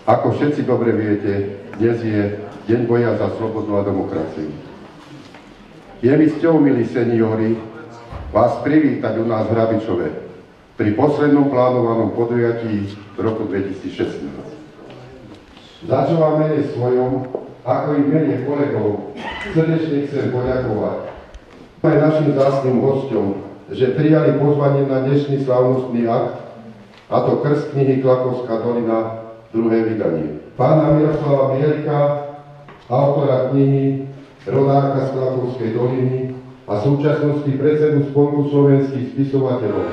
Ako všetci dobre viete, dnes je deň boja za slobodu a demokraciu. Je mi cťou, milí seniori, vás privítať u nás v Hrabičove pri poslednom plánovanom podujatí v roku 2016. Za čo vám mene svojom, ako i mene kolegov, srdečne chcem poďakovať aj našim vzácnym hosťom, že prijali pozvanie na dnešný slávnostný akt, a to krst knihy Klakovská dolina, 2. vydanie. Pána Miroslava Mielika, autora knihy, rodáka z Klakovskej doliny a súčasnosti predsedu Spolku slovenských spisovateľov.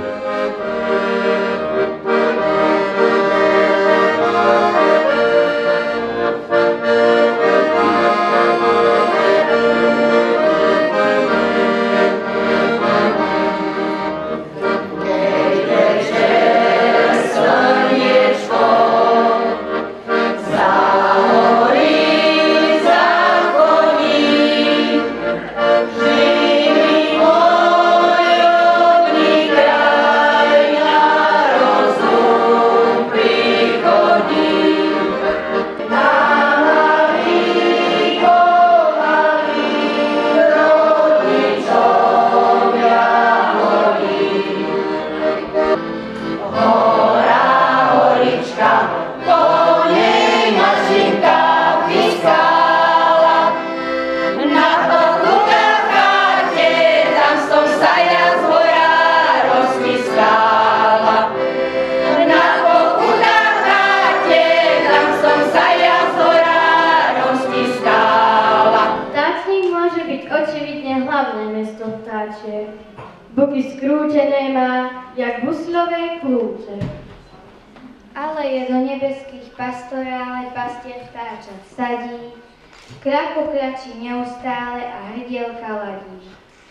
Boky skrútené má, jak husľové kľúče. Ale je do nebeských pastorále pastier vtáča sadí, krako kračí neustále a hrdielka ladí.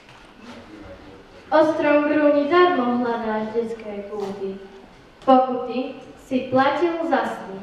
Ostrom grúni darmo hľadáš detské púdy, pokuty si platil za sny.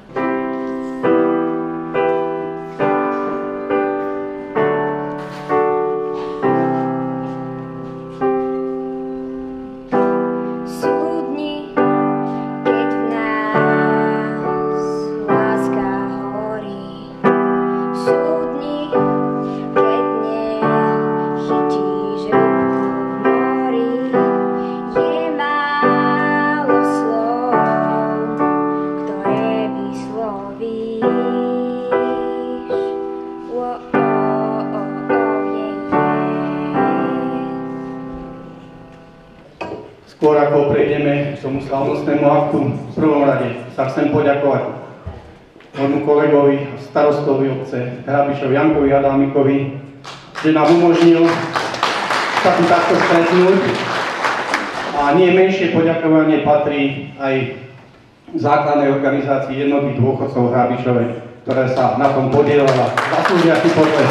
Skôr ako prejdeme k tomu slávnostnému aktu, v prvom rade sa chcem poďakovať môjmu kolegovi, starostovi obce Hrabičov Jankovi Adámikovi, že nám umožnil sa tu takto stretnúť. A nie menšie poďakovanie patrí aj základnej organizácii Jednoty dôchodcov v Hrabičove, ktorá sa na tom podielala. Zaslúžia si potlesk.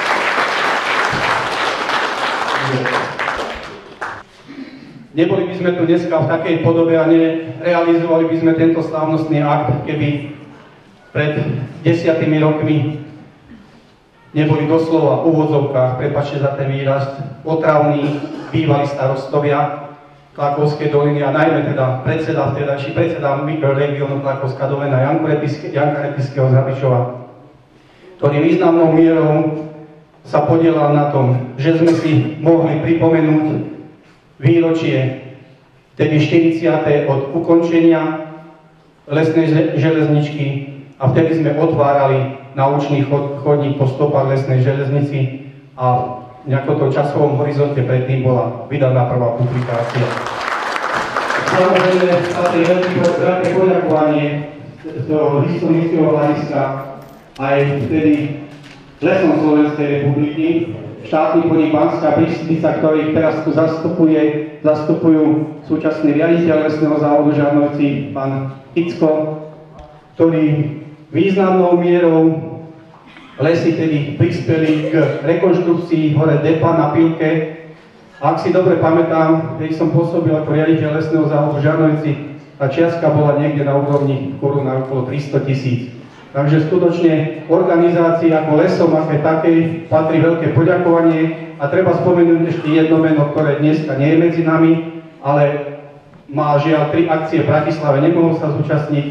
Neboli by sme tu dneska v takej podobe a nerealizovali by sme tento slávnostný akt, keby pred 10 rokmi neboli doslova v úvodzovkách, prepáčte za ten výraz, otravní bývalí starostovia Klakovskej doliny a najmä teda predseda mikroregiónu Klakovská dolina Janka Repiského z Hrabičova, ktorý významnou mierou sa podielal na tom, že sme si mohli pripomenúť výročie, tedy 40. od ukončenia lesnej železničky a vtedy sme otvárali naučný chodník po stopách lesnej železnici a v nejakom časovom horizonte predtým bola vydaná prvá publikácia. Samozrejme, patrí veľké poďakovanie z toho historického hľadiska aj vtedy lesom Slovenskej republiky, štátny podnik Banská Bystrica, ktorý teraz tu zastupujú súčasný riaditeľ lesného závodu Žarnovci, pán Icko, ktorý významnou mierou lesy tedy prispeli k rekonštrukcii hore depa na Pilke. Ak si dobre pamätám, keď som pôsobil ako riaditeľ lesného závodu Žarnovici, tá čiastka bola niekde na úrovni korún na okolo 300 000. Takže skutočne organizácii ako lesom, aké takej, patrí veľké poďakovanie a treba spomenúť ešte jedno meno, ktoré dneska nie je medzi nami, ale má žiaľ 3 akcie v Bratislave, nemohol sa zúčastniť.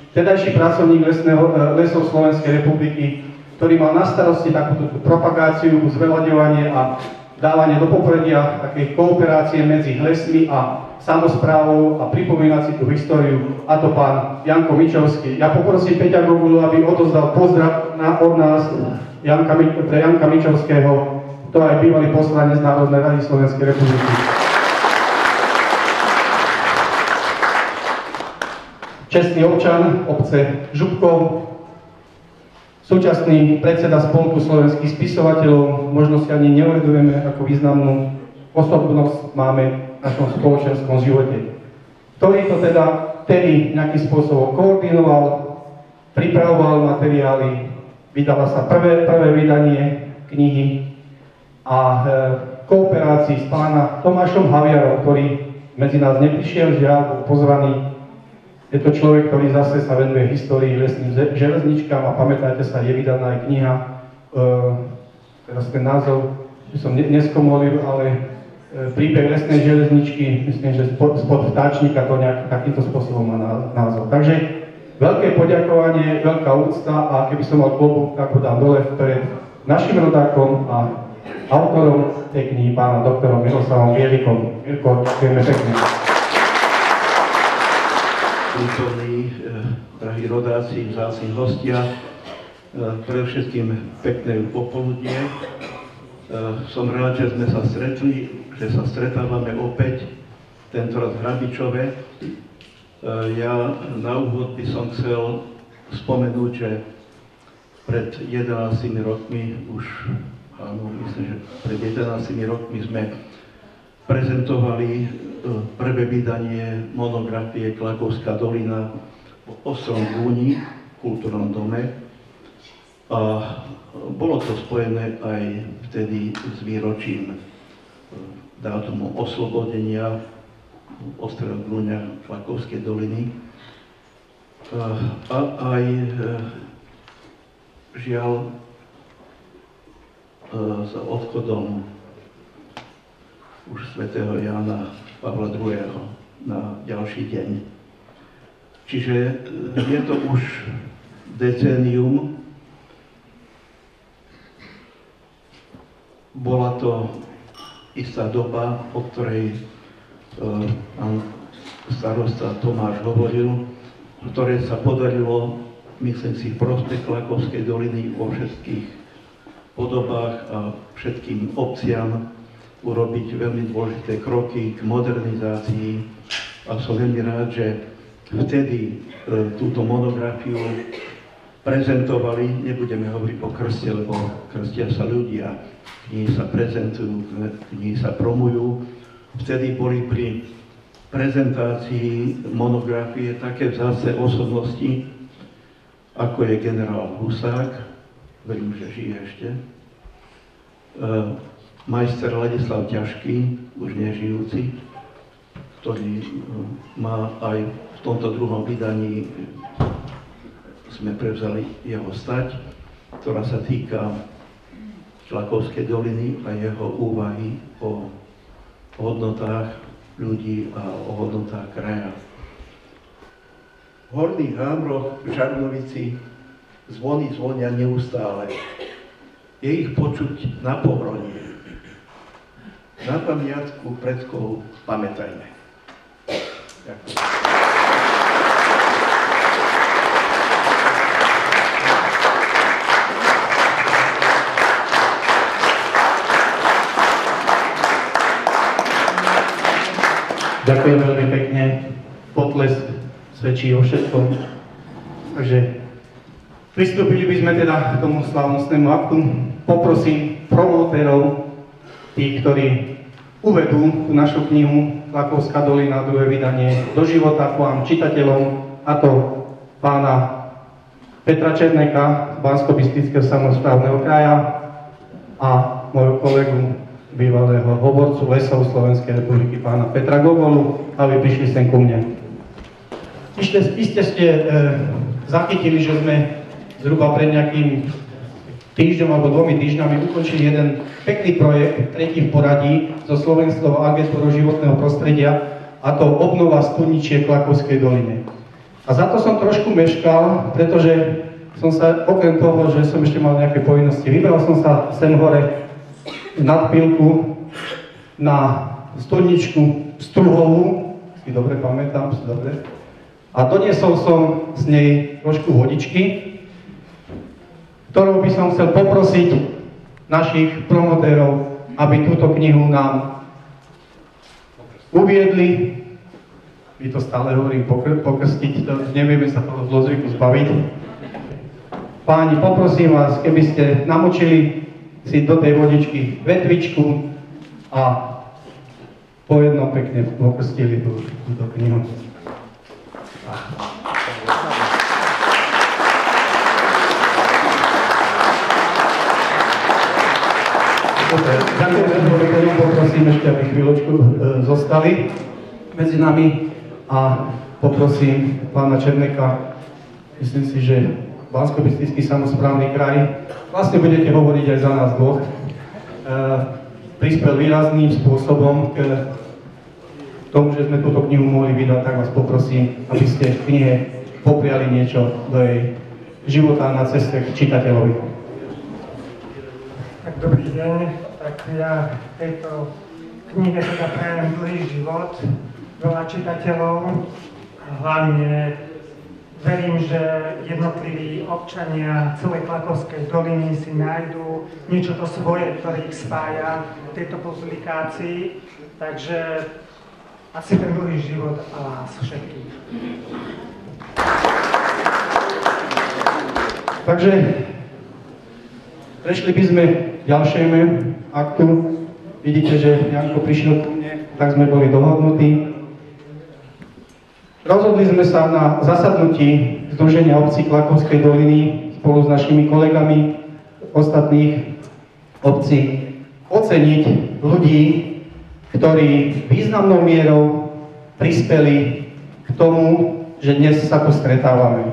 vtedajší pracovník lesov Slovenskej republiky, ktorý mal na starosti takúto propagáciu, zveľaďovanie a dávanie do popredia takej kooperácie medzi lesmi a samosprávou a pripomínať si tú históriu, a to pán Janko Mičovský. Ja poprosím Peťa Gogulu, aby odozdal pozdrav od nás pre Janka Mičovského, to aj bývalý poslanec Národnej rady Slovenskej republiky. Čestný občan obce Župkov, súčasný predseda Spolku slovenských spisovateľov, možno si ani neuvedomujeme, ako významnú osobnosť máme v našom spoločenskom živote, ktorý to teda vtedy nejakým spôsobom koordinoval, pripravoval materiály, vydala sa prvé vydanie knihy a v kooperácii s pánom Tomášom Haviarom, ktorý medzi nás neprišiel, žiaľ, bol pozvaný. Je to človek, ktorý zase sa venuje histórii lesným železničkám a pamätáte sa, je vydaná aj kniha, teraz ten názov, že som neskomolil, ale príbeh lesnej železničky, myslím, že spod vtáčnika to nejak takýmto spôsobom má názov. Takže veľké poďakovanie, veľká úcta a keby som mal klobúk, tak ho dám dole pred našim rodákom a autorom tej knihy, pána doktorom Miroslavom Bielikom. Mirko, ďakujeme pekne. Kultúrni, drahí rodáci, vzácni hostia, predovšetkým pekné popoludnie. Som rád, že sme sa stretli, že sa stretávame opäť, tentoraz v Hrabičove. Ja na úvod by som chcel spomenúť, že pred 11 rokmi už, áno, myslím, že pred 11 rokmi sme prezentovali prvé vydanie monografie Klakovská dolina v Ostrom Gúni, v kultúrnom dome. A bolo to spojené aj vtedy s výročím dátumom oslobodenia Ostrého Gúňa Klakovskej doliny. A aj žiaľ s odchodom už svätého Jána Pavla II. Na ďalší deň. Čiže je to už decénium. Bola to istá doba, o ktorej pán starosta Tomáš hovoril, v ktorej sa podarilo, myslím si, v prospech Klakovskej doliny vo všetkých podobách a všetkým obciam urobiť veľmi dôležité kroky k modernizácii a som veľmi rád, že vtedy túto monografiu prezentovali, nebudeme hovoriť o krste, lebo krstia sa ľudia, knihy sa prezentujú, knihy sa promujú. Vtedy boli pri prezentácii monografie také vzácne osobnosti, ako je generál Husák, verím, že žije ešte, majster Ladislav Ťažký, už nežijúci, ktorý má aj v tomto druhom vydaní, sme prevzali jeho stať, ktorá sa týka Klakovskej doliny a jeho úvahy o hodnotách ľudí a o hodnotách kraja. V Horných Hámroch v Žarnovici zvony zvonia neustále. Je ich počuť na Pohronie. Na pamiatku predkov pamätajme. Ďakujem. Ďakujem veľmi pekne. Potlesk svedčí o všetkom. Takže pristúpili by sme teda k tomu slávnostnému aktu. Poprosím promotérov, tí, ktorí uvedú tú našu knihu Klakovská dolina, druhé vydanie, do života k vám, čitateľom, a to pána Petra Černeka z Banskobystrického samosprávneho kraja a môjho kolegu, bývalého hovorcu lesov Slovenskej republiky, pána Petra Gogolu, aby prišli sem ku mne. Iste ste zachytili, že sme zhruba pred nejakým týždňom alebo 2 týždňami ukončili jeden pekný projekt, tretí v poradí, so Slovenskou agentúrou životného prostredia, a to obnova studničiek v Klakovskej doline. A za to som trošku meškal, pretože som sa, okrem toho, že som ešte mal nejaké povinnosti, vybral som sa sem hore nad Pilku na stolničku struhovú, si dobre pamätám, dobre. A doniesol som z nej trošku vodičky, ktorou by som chcel poprosiť našich promotérov, aby túto knihu nám uviedli. My to stále hovorím pokrstiť, nevieme sa toho zlozvyku zbaviť. Páni, poprosím vás, keby ste namočili si do tej vodičky vetvičku a po jednom pekne pokrstili túto knihu. Ďakujem, poprosím ešte, aby chvíľočku zostali medzi nami. A poprosím pána Černeka, myslím si, že Banskobystrický samosprávny kraj, vlastne budete hovoriť aj za nás dvoch, prispel výrazným spôsobom k tomu, že sme túto knihu mohli vydať, tak vás poprosím, aby ste v knihe popriali niečo do jej života na ceste k čitateľovi. Tak dobrý deň, tak ja tejto knihe teda prajem dlhý život, veľa čitateľov a hlavne verím, že jednotliví občania celej Klatovskej doliny si nájdú niečo to svoje, ktoré ich spája v tejto publikácii, takže asi ten dlhý život a vás všetkých. Takže prešli by sme ďalšiemu aktu. Vidíte, že Janko prišiel ku mne, tak sme boli dohodnutí. Rozhodli sme sa na zasadnutí Združenia obcí Klatovskej doliny spolu s našimi kolegami ostatných obcí oceniť ľudí, ktorí významnou mierou prispeli k tomu, že dnes sa tu stretávame.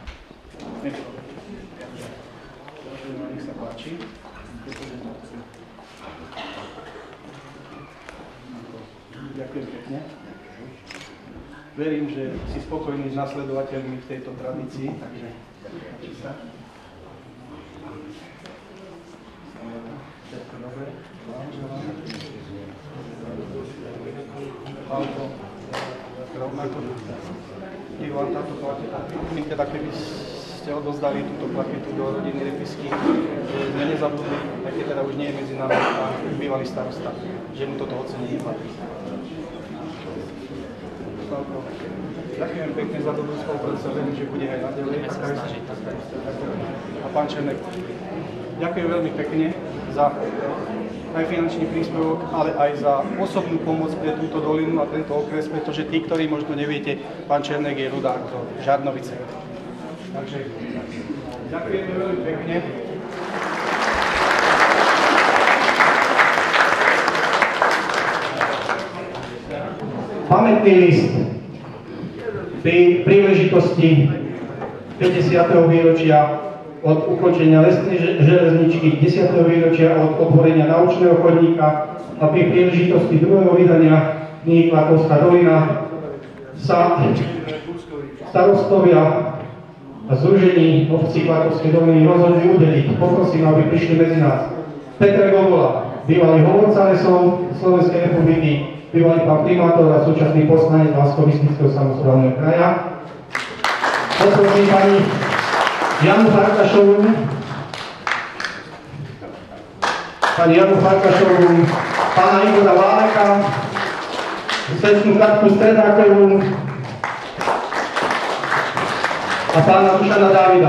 Ďakujem pekne. Verím, že si spokojný s nasledovateľmi v tejto tradícii, takže sa. Všetko dobre. Rovnako. Nech vám táto plaketa, my teda keby ste odozdali túto plaketu do rodiny Repisky, sme nezabudli, aj keď teda už nie je medzi nami a bývalý starosta, že mu toto ocenenie patrí. Ďakujem pekne za dobrú spoluprácu, verím, že bude aj naďalej. A pán Černek, ďakujem veľmi pekne za aj finančný príspevok, ale aj za osobnú pomoc pre túto dolinu a tento okres, pretože tí, ktorí možno neviete, pán Černek je rodák zo Žarnovice. Takže ďakujeme veľmi pekne. Pamätný list pri príležitosti 50. výročia od ukončenia lesnej železničky, 10. výročia od otvorenia naučného chodníka a pri príležitosti druhého vydania knihy Klatovská dolina sa starostovia a Združení obcí Klatovskej doliny rozhodli udeliť. Poprosím, aby prišli medzi nás Peter Govola, bývalý hovorca lesov Slovenskej republiky, bývalý pán primátor a súčasný poslanec Banskobystrického samosprávneho kraja. Poprosím pani Janu Farkašovú, pána Igora Váleka, sestru Katku Stredákovú a pána Dušana Dávida.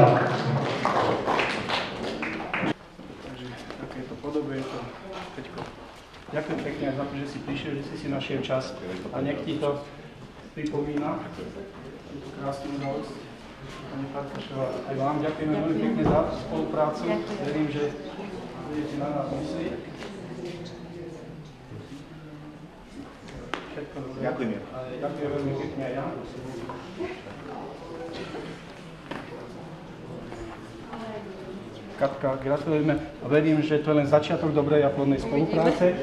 Takže takéto podobe je to Peťko. Ďakujem pekne za to, že si prišiel, že si si našiel čas a nech ti to pripomína túto krásnu udalosť. Pani Farkašová, aj vám ďakujeme veľmi pekne za spoluprácu. Verím, že budete na nás myslieť. Všetko dobré. Ďakujem. Ďakujem veľmi pekne aj ja. Katka, gratulujeme a verím, že to je len začiatok dobrej a plodnej spolupráce.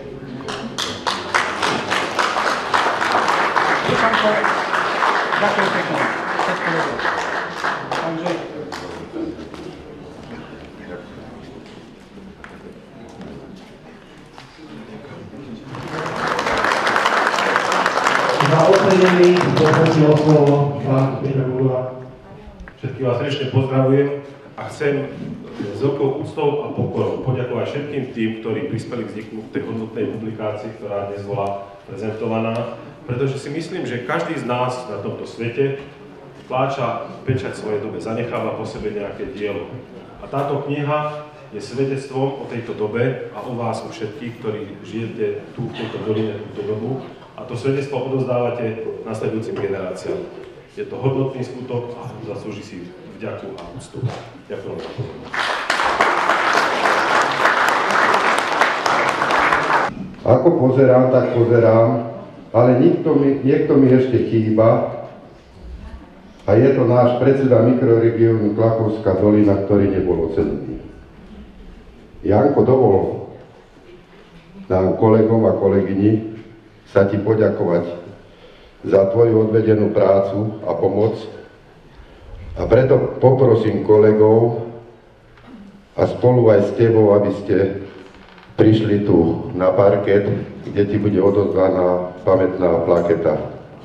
Ďakujem pekne. Za ocenený poprosil o slovo pán Peter Budova. Všetkých vás srdečne pozdravujem a chcem s veľkou úctou a pokorou poďakovať všetkým tým, ktorí prispeli k vzniku tej hodnotnej publikácii, ktorá dnes bola prezentovaná, pretože si myslím, že každý z nás na tomto svete tláča pečať svojej dobe, zanecháva po sebe nejaké dielo. A táto kniha je svedectvom o tejto dobe a o vás, o všetkých, ktorí žijete tu v tejto doline, túto dobu. A to svedectvo odozdávate nasledujúcim generáciám. Je to hodnotný skutok a zaslúži si vďaku a úctu. Ďakujem za pozornosť. Ako pozerám, tak pozerám, ale niekto mi ešte chýba a je to náš predseda mikroregiónu Klakovská dolina, ktorý nebol ocenený. Janko, dovol nám kolegom a kolegyni sa ti poďakovať za tvoju odvedenú prácu a pomoc. A preto poprosím kolegov a spolu aj s tebou, aby ste prišli tu na parket, kde ti bude odozvaná pamätná plaketa.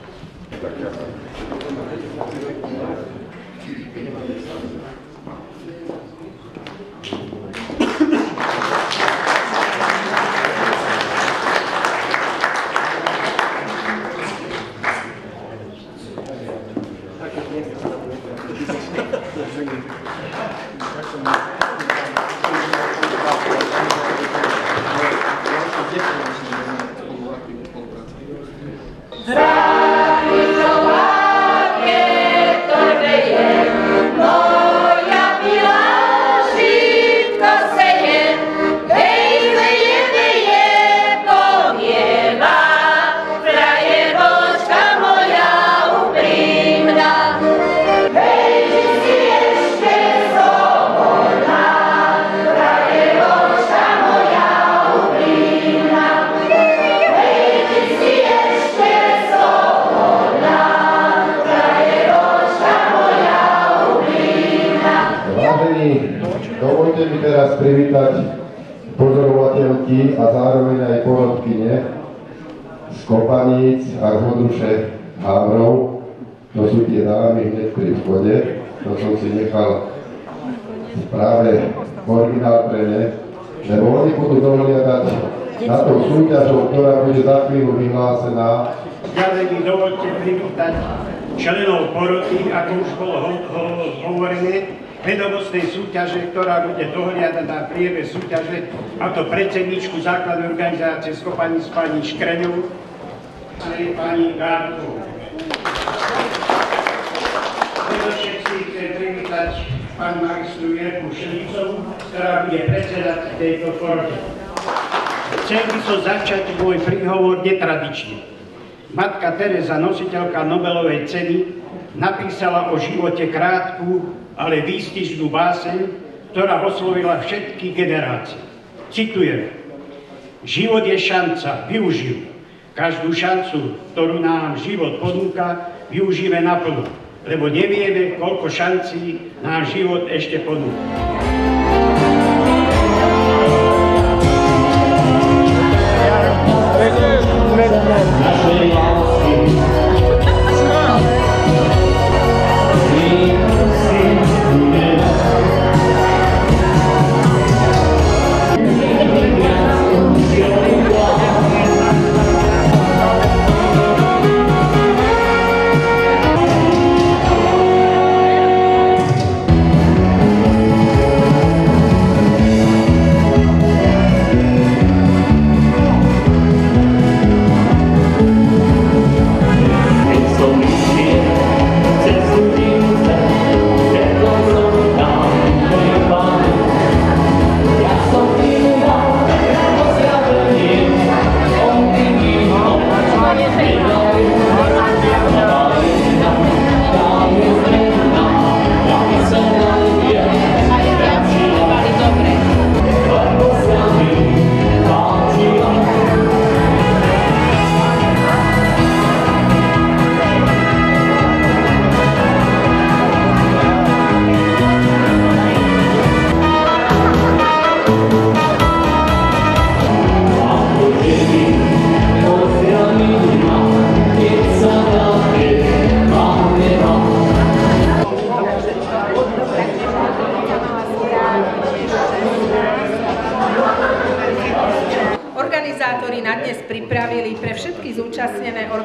Dovolte mi teraz privítať pozorovateľky a zároveň aj porodkyne z Kopaníc a z Modruše Havrov. To sú tie dámy hneď pri vchode. To som si nechal práve originál pre ne, lebo oni budú dohliadať na tou súťažou, ktorá bude za chvíľu vyhlásená. Ďalej mi dovolte privítať členov poroty, ako už bolo hovorené, vedomostnej súťaže, ktorá bude dohliadať na priebeh súťaže, a to predsedničku základnej organizácie z Kopaníc pani Škreňovú a pani Gárkovú. Predovšetci chcem privítať pani magistru Jerku Šelicovú, ktorá bude predsedať tejto porote. Chcel by som začať môj príhovor netradične. Matka Tereza, nositeľka Nobelovej ceny, napísala o živote krátku, ale výstižnú báseň, ktorá oslovila všetky generácie. Citujem: život je šanca, využij. Každú šancu, ktorú nám život ponúka, využíme naplno, lebo nevieme, koľko šancí nám život ešte ponúka.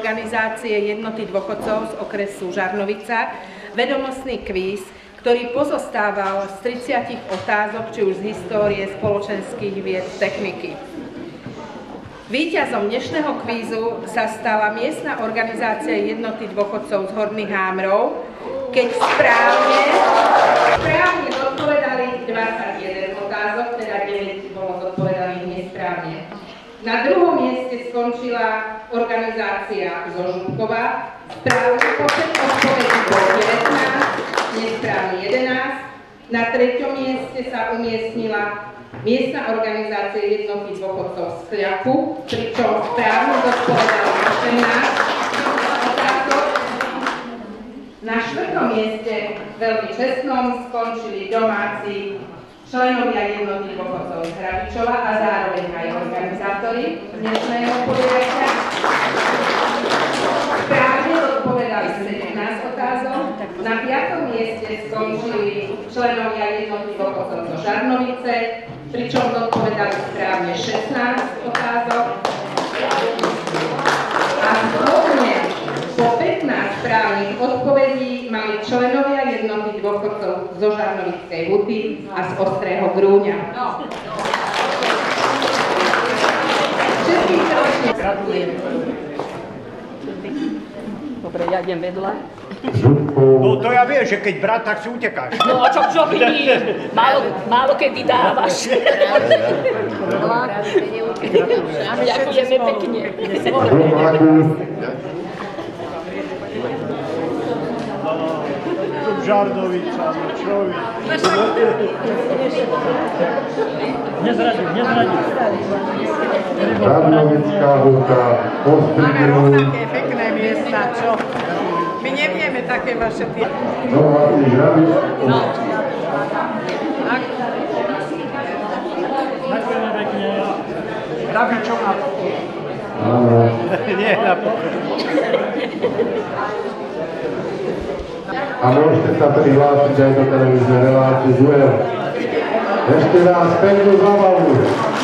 organizácie Jednoty dôchodcov z okresu Žarnovica vedomostný kvíz, ktorý pozostával z 30 otázok, či už z histórie, spoločenských vied, techniky. Víťazom dnešného kvízu sa stala miestna organizácia Jednoty dôchodcov z Horných Hámrov, keď správne zodpovedali 21 otázok, teda 9 bolo zodpovedaných nesprávne. Na druhom mieste skončila organizácia zo Župkova, správny počet odpovedí bol 19, nesprávny 11. Na treťom mieste sa umiestnila miestna organizácia Jednoty dôchodcov z Kľaku, pričom správne zodpovedala 18 otázok. Na štvrtom mieste, veľmi čestnom, skončili domáci členovia Jednoty dôchodcov z Hrabičova a zároveň aj organizátori dnešného podujatia. Správne odpovedali 17 otázok. Na 5. mieste skončili členovia Jednoty dôchodcov zo Žarnovice, pričom odpovedali správne 16 otázok. A zhodne po 15 správnych odpovedí mali členovia Jednoty dôchodcov zo Žarnovickej Huty a z Ostrého Grúňa. Všetkým srdečne gratulujem. Dobre, ja idem vedľa. No to ja viem, že keď brat, tak si utekáš. No a čo vidí? Málo kedy dávaš. Ďakujeme pekne. Žarnovica, človek. Nezradím. Žarnovická Huta, Ostrý Grúň. Máme rovnaké pekné miesta, čo? My nevieme také vaše tie... Domáci Hrabič. No. Ďakujeme pekne. Hrabičov na pokoj. Áno. Nie, na pokoj. A môžete sa prihlásiť aj do televíznej relácie Duel. Ešte raz peknú zábavu.